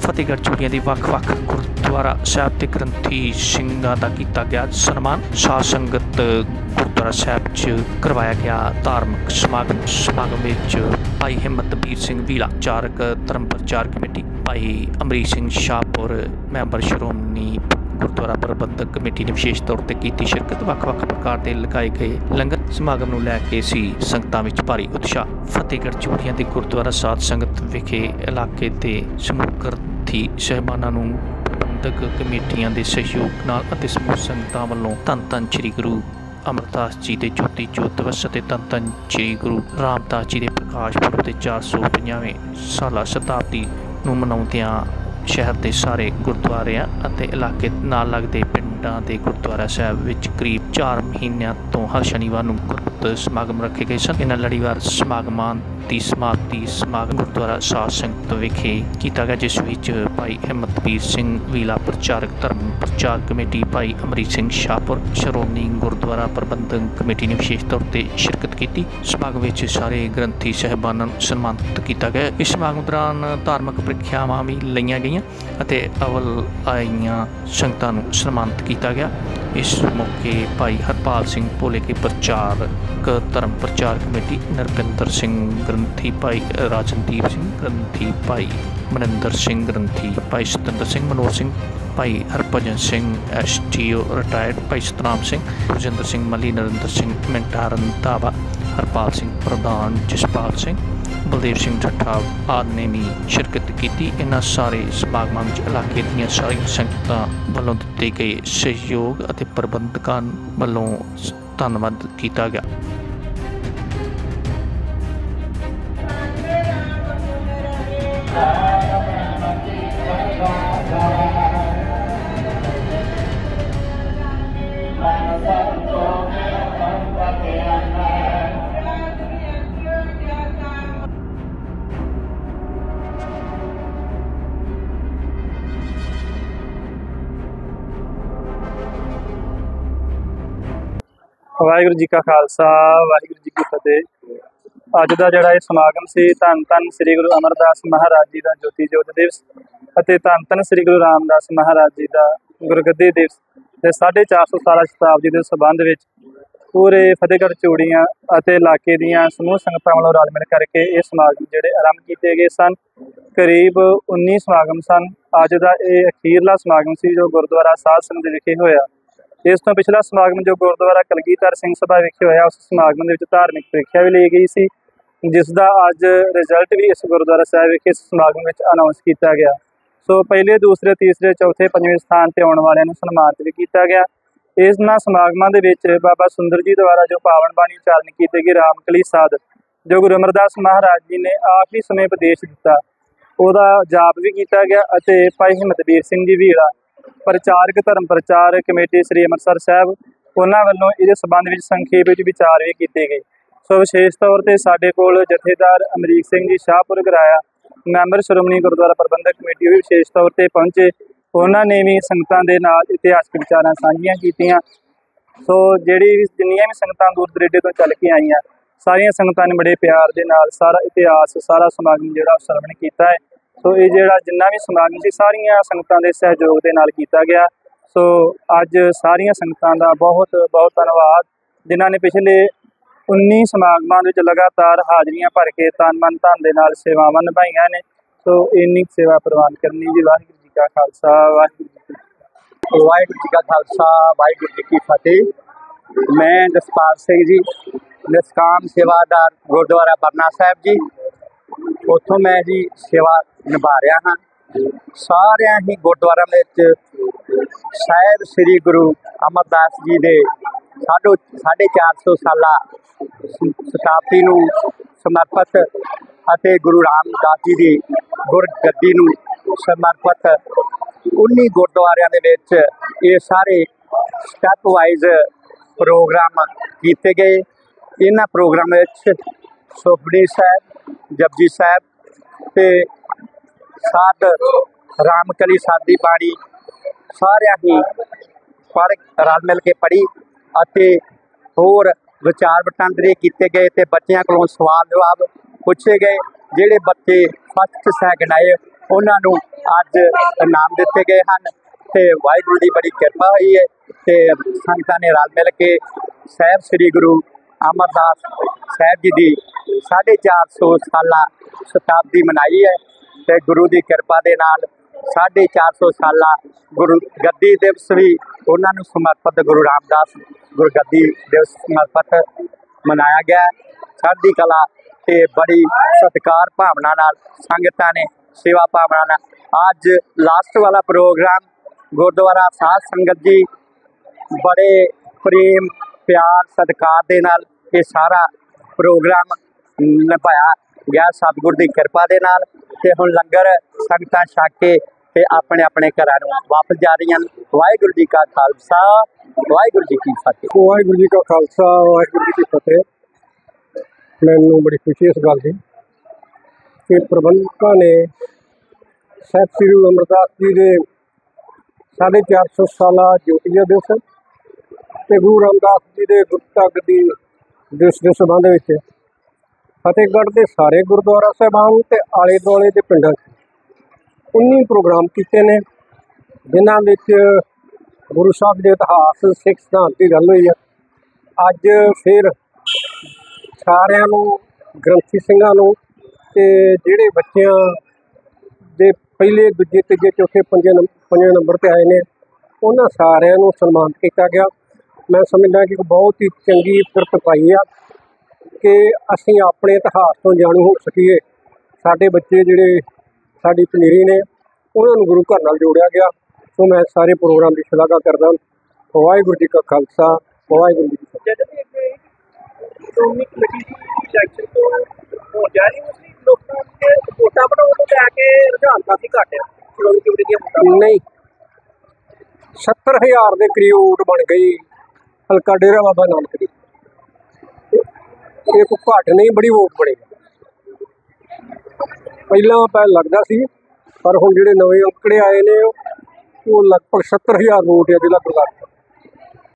फतेहगढ़ चूड़ियां दी वख-वख गुरुद्वारा साहिब ते ग्रंथी ਸਿੰਘਾਂ ਦਾ ਕੀਤਾ ਗਿਆ ਸਨਮਾਨ। साध संगत गुरुद्वारा साहिब च करवाया गया धार्मिक समागम विच भाई हिम्मतवीर सिंह वीला, चारक धर्म प्रचार कमेटी, भाई अमरीक सिंह शाहपुर, मैंबर श्रोमणी गुरुद्वारा प्रबंधक कमेटी ने विशेष तौर पर की शिरकत। ਵੱਖ-ਵੱਖ ਪ੍ਰਕਾਰ ਦੇ ਲਗਾਏ ਗਏ ਲੰਗਰ ਸਮਾਗਮ ਨੂੰ ਲੈ ਕੇ ਸੀ ਸੰਗਤਾਂ ਵਿੱਚ ਭਾਰੀ ਉਤਸ਼ਾਹ। ਫਤਿਹਗੜ੍ਹ ਚੂੜੀਆਂ ਦੇ ਗੁਰਦੁਆਰਾ ਸਾਧ ਸੰਗਤ ਵਿਖੇ ਇਲਾਕੇ ਦੇ ਸਮੂਹ ਗ੍ਰੰਥੀ ਸਾਹਿਬਾਨਾਂ ਨੂੰ ਪ੍ਰਬੰਧਕ ਕਮੇਟੀਆਂ ਦੇ ਸਹਿਯੋਗ ਨਾਲ ਅਤੇ ਸਮੂਹ ਸੰਗਤਾਂ ਵੱਲੋਂ ਧੰਨ ਧੰਨ ਸ੍ਰੀ ਗੁਰੂ ਅਮਰਦਾਸ ਜੀ ਦੇ ਜੋਤੀ ਜੋਤ ਦਿਵਸ ਅਤੇ ਧੰਨ ਧੰਨ ਸ੍ਰੀ ਗੁਰੂ ਰਾਮਦਾਸ ਜੀ ਦੇ ਪ੍ਰਕਾਸ਼ ਪੁਰਬ ਦੇ 450ਵੇਂ ਸਾਲਾ ਸ਼ਤਾਬਦੀ ਨੂੰ ਮਨਾਉਂਦਿਆਂ शहर के सारे गुरुद्वारियां ਅਤੇ इलाके नाल लगते पिंडां के गुरुद्वारा साहिब विच करीब 4 महीनों तो हर शनिवार को गुरमत समागम रखे गए सन। इन्हां लड़ीवार समागमां की समाप्ति समागम गुरुद्वारा साध संगत विखे किया गया, जिस विच भाई हिम्मतवीर सिंह वीला, प्रचारक धर्म प्रचार कमेटी, भाई अमरीक सिंह शाहपुर, श्रोमणी गुरुद्वारा प्रबंधक कमेटी ने विशेष तौर पर शिरकत की। समागम विच सारे ग्रंथी साहिबानां नूं सन्मानित किया गया। इस समागम दौरान धार्मिक ਪ੍ਰੀਖਿਆਵਾਂ भी लईआं गईआं ਅਤੇ अवल आईआं संगतां नूं सन्मानित किया गया। इस मौके भाई हरपाल सिंह भोले के प्रचारक धर्म प्रचार कमेटी, नरपिंदर सिंह ग्रंथी, भाई राजनदीप सिंह ग्रंथी, भाई मनिंदर सिंह ग्रंथी, भाई सतिंदर सिंह, मनोज सिंह, भाई हरभजन सिंह STO रिटायर्ड, भाई सतनाम सिंह, रजिंदर सिंह मली, नरिंदर सिंह मिंटा रंधावा, हरपाल सिंह प्रधान, जसपाल सिंह, बलदेव सिंह ठट्ठा आदि ने भी शिरकत की। इन्हां सारे समागमां विच इलाके दीआं सारीआं संगतां वल्लों दित्ते गए सहयोग ਅਤੇ प्रबंधकां वल्लों धन्नवाद किया गया। वाहिगुरू जी का खालसा, वाहिगुरू जी की फतेह। अज का जोड़ा समागम से धन धन श्री गुरु अमरदास महाराज जी का ज्योति जोत दिवस और धन धन श्री गुरु रामदास महाराज जी का गुरगद्दी दिवस ते 450 साला शताब्दी के संबंध में पूरे फतेहगढ़ चूड़ियां और इलाके दियां समूह संगतां वालों रल मिल करके ये समागम जोड़े आरंभ किए गए सन। करीब 19 समागम सन। अज का ये अखीरला समागम से जो गुरुद्वारा साध संगत विखे होया। इस तो पिछला समागम जो गुरुद्वारा कलगीधर सिंह सभा विखे होया, उस समागम के धार्मिक प्रीखिया भी ली गई सी, जिसका अज रिजल्ट भी इस गुरुद्वारा साहिब विखे इस समागम में अनाउंस किया गया। सो पहले दूसरे तीसरे चौथे पंजवें स्थान पर आने वालों सन्मानित भी किया गया। इन्हां समागमां दे विच बाबा सुंदर जी द्वारा जो पावन बाणी उचारण की गई रामकली साध जो गुरु अमरदास महाराज जी ने आखिरी समय उपदेश दिता, उहदा जाप भी किया गया। और भाई हिम्मतवीर सिंह जी वीला, प्रचारक धर्म प्रचार कमेटी श्री अमृतसर साहब, उन्होंने वालों इस संबंध में संखेप विचार भी किए गए। सो विशेष तौर पर साडे कोल जथेदार अमरीक सिंह जी शाहपुर गराया, मैंबर श्रोमणी गुरुद्वारा प्रबंधक कमेटी भी विशेष तौर पर पहुंचे। उन्होंने भी संगतां दे नाल इतिहासक विचारां साझीआं कीतियां। सो जिहड़ी भी जिन्नियां भी संगतां दूर दरेडे तो चल के आईआं, सारियां संगतां ने बड़े प्यार दे नाल सारा इतिहास सारा समागम जिहड़ा श्रवण कीता है। सो ये जिहड़ा जिन्ना भी समागम सी सारियां संगतां दे सहयोग दे नाल कीता गया। सो अज सारियां संगतां दा बहुत बहुत धन्नवाद, जिन्हां ने पिछले 19 समागमां दे विच लगातार हाजरियां भर के तन मन धन दे नाल सेवावां निभाईआं ने। सो इन्नी सेवा प्रवान करनी जी। वाहिगुरू जी का खालसा, वाहिगुरू जी का खालसा, वाहिगुरू जी की फतेह। मैं जसपाल सिंह जी, निष्काम सेवादार गुरुद्वारा बरना साहिब जी, उतों मैं जी सेवा निभा रहा हाँ। सारिया ही गुरुद्वारा में साहिब श्री गुरु अमरदास जी के 450 साला शताब्दी नूं समर्पित ਅਤੇ गुरु रामदास जी की गुरगद्दी नूं समर्पित 19 गुरुद्वारियां दे विच ये सारे स्टैप वाइज प्रोग्राम किए गए। इन्हां प्रोग्राम सुखमनी साहब, जपजी साहब ते साध रामकली साधी बाणी सारिया ही पढ़ रल मिल के पढ़ी और होर विचार वटांदरे किए गए तो बच्चों को सवाल जवाब पूछे गए। जिहड़े बच्चे फर्स्ट सैकंड आए ਉਹਨਾਂ ਨੂੰ ਅੱਜ ਇਨਾਮ ਦਿੱਤੇ ਗਏ ਹਨ ਤੇ ਵਾਹਿਗੁਰੂ ਦੀ ਬੜੀ ਕਿਰਪਾ ਹੋਈ ਹੈ ਤੇ ਸੰਗਤਾਂ ਨੇ ਰਲ ਮਿਲ ਕੇ ਸਾਹਿਬ ਸ੍ਰੀ ਗੁਰੂ ਅਮਰਦਾਸ ਸਾਹਿਬ ਜੀ ਦੀ 450 ਸਾਲਾ ਸ਼ਤਾਬਦੀ ਮਨਾਈ ਹੈ ਤੇ ਗੁਰੂ ਦੀ ਕਿਰਪਾ ਦੇ ਨਾਲ 450 ਸਾਲਾ ਗੁਰੂ ਗੱਦੀ ਦਿਵਸ ਵੀ ਉਹਨਾਂ ਨੂੰ ਸਮਰਪਿਤ ਗੁਰੂ ਰਾਮਦਾਸ ਗੁਰਗੱਦੀ ਦਿਵਸ ਸਮਰਪਿਤ ਮਨਾਇਆ ਗਿਆ। ਚੜ੍ਹਦੀ ਕਲਾ ਤੇ ਬੜੀ ਸਤਿਕਾਰ ਭਾਵਨਾ ਨਾਲ ਸੰਗਤਾਂ ਨੇ ਸੇਵਾ ਭਾਵਨਾ ਨਾਲ ਅੱਜ ਲਾਸਟ ਵਾਲਾ ਪ੍ਰੋਗਰਾਮ ਗੁਰਦੁਆਰਾ ਸਾਧ ਸੰਗਤ ਜੀ ਬੜੇ ਪ੍ਰੇਮ ਪਿਆਰ ਸਤਿਕਾਰ ਦੇ ਨਾਲ ਇਹ ਸਾਰਾ ਪ੍ਰੋਗਰਾਮ ਨਿਭਾਇਆ ਗਿਆ ਸਤਿਗੁਰ ਦੀ ਕਿਰਪਾ ਦੇ ਨਾਲ ਤੇ ਹੁਣ ਲੰਗਰ ਸੰਗਤਾਂ ਛਕ ਕੇ ਤੇ ਆਪਣੇ ਆਪਣੇ ਘਰਾਂ ਨੂੰ ਵਾਪਸ ਜਾ ਰਹੀਆਂ ਹਨ। ਵਾਹਿਗੁਰੂ ਜੀ ਕਾ ਖਾਲਸਾ ਵਾਹਿਗੁਰੂ ਜੀ ਕੀ ਫਤਿਹ। ਵਾਹਿਗੁਰੂ ਜੀ ਕਾ ਖਾਲਸਾ ਵਾਹਿਗੁਰੂ ਜੀ ਕੀ ਫਤਿਹ। ਮੈਨੂੰ ਬੜੀ ਖੁਸ਼ੀ ਇਸ ਗੱਲ ਦੀ ਕਿ ਪ੍ਰਬੰਧਕਾਂ ਨੇ ਸਾਹਿਬ ਸ੍ਰੀ ਗੁਰੂ ਅਮਰਦਾਸ ਜੀ ਦੇ 450 ਸਾਲਾ ਜੋਤੀਆ ਦਿਵਸ ਤੇ ਗੁਰੂ ਰਾਮਦਾਸ ਜੀ ਦੇ ਗੁਰਤਾ ਗੱਦੀ ਦਿਵਸ ਦੇ ਸੰਬੰਧ ਵਿੱਚ ਫਤਿਹਗੜ੍ਹ ਦੇ ਸਾਰੇ ਗੁਰਦੁਆਰਾ ਸਾਹਿਬਾਨ ਤੇ ਆਲੇ ਦੁਆਲੇ ਦੇ ਪਿੰਡਾਂ 'ਚ 19 ਪ੍ਰੋਗਰਾਮ ਕੀਤੇ ਨੇ ਜਿਨ੍ਹਾਂ ਵਿੱਚ ਗੁਰੂ ਸਾਹਿਬ ਦੇ ਇਤਿਹਾਸ ਸਿੱਖ ਸਿਧਾਂਤ ਦੀ ਗੱਲ ਹੋਈ ਹੈ। ਅੱਜ ਫਿਰ ਸਾਰਿਆਂ ਨੂੰ ਗ੍ਰੰਥੀ ਸਿੰਘਾਂ ਨੂੰ ਤੇ ਜਿਹੜੇ ਬੱਚਿਆਂ ਦੇ ਪਹਿਲੇ ਦੂਜੇ ਤੀਜੇ ਚੌਥੇ ਪੰਜਵੇਂ ਨੰਬਰ 'ਤੇ ਆਏ ਨੇ ਉਹਨਾਂ ਸਾਰਿਆਂ ਨੂੰ ਸਨਮਾਨਿਤ ਕੀਤਾ ਗਿਆ। ਮੈਂ ਸਮਝਦਾ ਕਿ ਬਹੁਤ ਹੀ ਚੰਗੀ ਫਿਰਤ ਪਾਈ ਆ ਕਿ ਅਸੀਂ ਆਪਣੇ ਇਤਿਹਾਸ ਤੋਂ ਜਾਣੂ ਹੋ ਸਕੀਏ। ਸਾਡੇ ਬੱਚੇ ਜਿਹੜੇ ਸਾਡੀ ਪਨੀਰੀ ਨੇ ਉਹਨਾਂ ਨੂੰ ਗੁਰੂ ਘਰ ਨਾਲ ਜੋੜਿਆ ਗਿਆ। ਸੋ ਮੈਂ ਸਾਰੇ ਪ੍ਰੋਗਰਾਮ ਦੀ ਸ਼ਲਾਘਾ ਕਰਦਾ। ਵਾਹਿਗੁਰੂ ਜੀ ਕਾ ਖਾਲਸਾ ਵਾਹਿਗੁਰੂ ਜੀ ਕੀ ਫਤਿਹ। ਸ਼੍ਰੋਮਣੀ ਕਮੇਟੀ ਦੀ ਇਲੈਕਸ਼ਨ ਤੋਂ ਹੋ ਜਾ ਰਹੀ ਮੁਸਲਿਮ ਲੋਕਾਂ ਦੇ ਵੋਟਾਂ ਬਣਾਉਣ ਤੋਂ ਲੈ ਕੇ ਰੁਝਾਨ ਕਾਫੀ ਘੱਟ ਆ ਸ਼੍ਰੋਮਣੀ ਕਮੇਟੀ ਦੀਆਂ ਵੋਟਾਂ ਨਹੀਂ 70,000 ਦੇ ਕਰੀਬ ਵੋਟ ਬਣ ਗਈ ਹਲਕਾ ਡੇਰਾ ਬਾਬਾ ਨਾਨਕ ਦੀ। ਇਹ ਕੋਈ ਘੱਟ ਨਹੀਂ ਬੜੀ ਵੋਟ ਬਣੀ। ਪਹਿਲਾਂ ਲੱਗਦਾ ਸੀ ਪਰ ਹੁਣ ਜਿਹੜੇ ਨਵੇਂ ਅੰਕੜੇ ਆਏ ਨੇ ਉਹ ਲਗਭਗ 70,000 ਵੋਟ ਹੈ ਜ਼ਿਲ੍ਹਾ ਗੁਰਦਾਸਪੁਰ।